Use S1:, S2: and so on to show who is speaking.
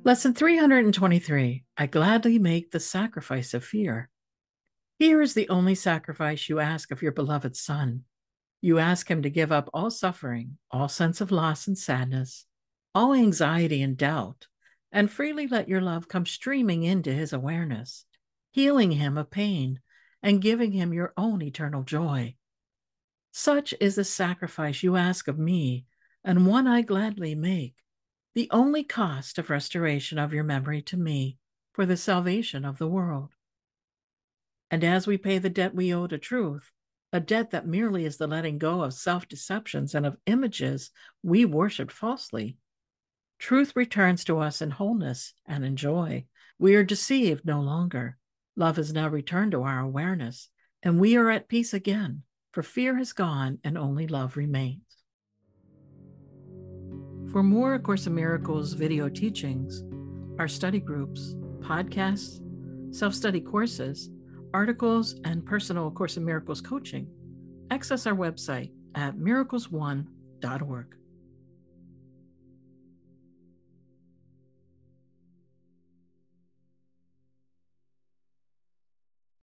S1: Lesson 323. I gladly make the sacrifice of fear. Here is the only sacrifice you ask of your beloved Son. You ask him to give up all suffering, all sense of loss and sadness, all anxiety and doubt, and freely let your love come streaming into his awareness, healing him of pain and giving him your own eternal joy. Such is the sacrifice you ask of me, and one I gladly make, the only cost of restoration of your memory to me for the salvation of the world. And as we pay the debt we owe to truth, a debt that merely is the letting go of self-deceptions and of images we worshiped falsely, truth returns to us in wholeness and in joy. We are deceived no longer. Love has now returned to our awareness, and we are at peace again, for fear has gone and only love remains. For more A Course in Miracles video teachings, our study groups, podcasts, self-study courses, articles, and personal A Course in Miracles coaching, access our website at MiraclesOne.org.